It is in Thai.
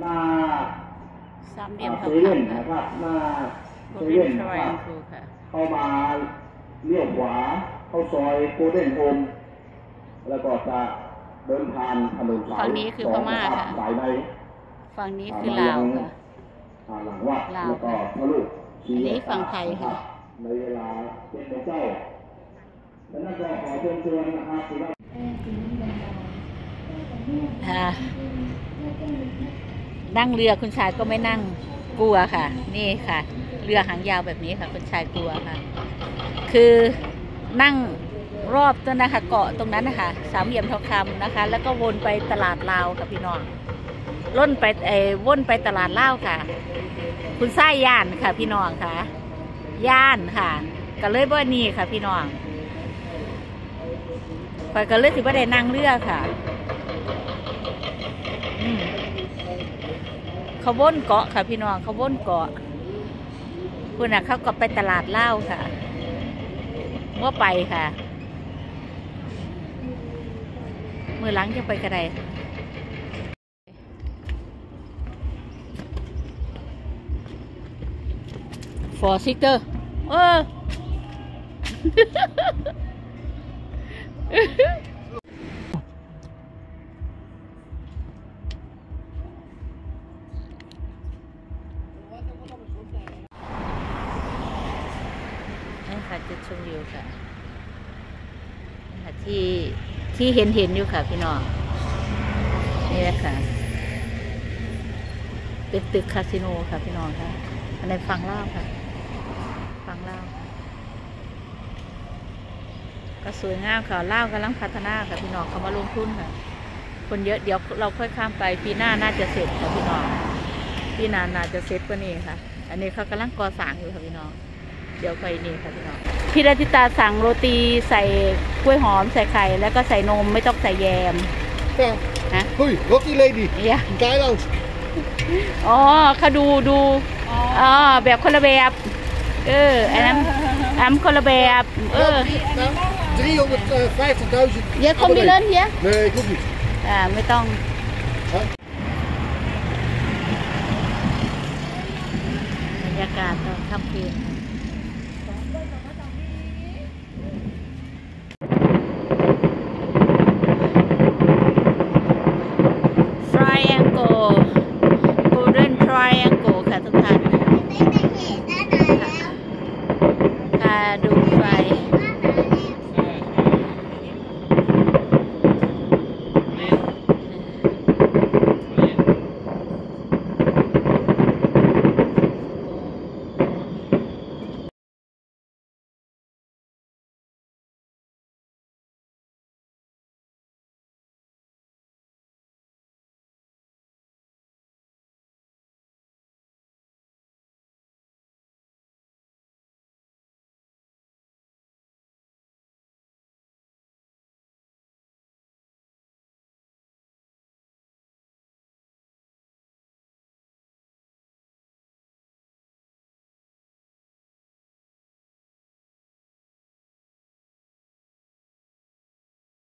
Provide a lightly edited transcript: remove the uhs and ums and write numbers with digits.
มาสามเหลี่ยมทเซองเว่นคำค่ะนะครับมาโกลเซเว่นเด้นทรนะครับแองเกิลค่ะเข้ามาเลี้ยวขวาเข้าซอยโกลเด้นโฮมแล้วก็จะเดินผ่านถนนสายฝั่งนี้คือพม่าค่ะสายในฝั่งนี้คือลาวค่ะหลังวัดลาวแล้วก็ค่ะทะลุอันนี้ฝั่งไทยค่ะในเวลา7 โมงเช้าแล้วนั่นก็ขอเชิญชวนนะครับที่ว่านั่งเรือคุณชายก็ไม่นั่งกลัวค่ะนี่ค่ะเรือหางยาวแบบนี้ค่ะคุณชายกลัวค่ะคือนั่งรอบต้นนะคะเกาะตรงนั้นนะคะสามเหลี่ยมทองคำนะคะแล้วก็วนไปตลาดลาวค่ะพี่น้องวนไปตลาดลาวค่ะคุณไส้ย่านค่ะพี่น้องค่ะย่านค่ะก็เลยบ่นี่ค่ะพี่น้องข่อยก็เลยถือว่าได้นั่งเรือค่ะเขาวนเกาะค่ะพี่น้องเขาวนเกาะคุณน่ะเขาก็ไปตลาดเหล้าค่ะว่าไปค่ะมือหลังจะไปกระไดฟอร์ซิเตอร์นี่ค่ะจุดชมวิวค่ะที่เห็นอยู่ค่ะพี่น้องนี่แหละค่ะเป็นตึกคาสิโนค่ะพี่น้องค่ะอันนี้ฟังเล่าค่ะฟังเล่าก็สวยงามค่ะเล่ากำลังพัฒนาค่ะพี่น้องเขามาลงทุนค่ะคนเยอะเดี๋ยวเราค่อยข้ามไปปีหน้าน่าจะเสร็จค่ะพี่น้องปีหน้าน่าจะเสร็จกว่านี้ค่ะอันนี้เขากำลังก่อสร้างอยู่ค่ะพี่น้องเดี๋ยวไปนี่ค่ะพี่น้องพี่รัติตาสั่งโรตีใส่กล้วยหอมใส่ไข่แล้วก็ใส่นมไม่ต้องใส่แยมฮะHoi, Rotti Lady อย่า Thailand อ๋อเขาดูอ๋อแบบคนละแบบอันนั้นคนละแบบ 350.000 เยอะคอมบิเลนเฮีย Nee, ik hoef niet ไม่ต้องบรรยากาศตอนค่ำคืนTriangle Golden Triangle ค่ะทุกท่าน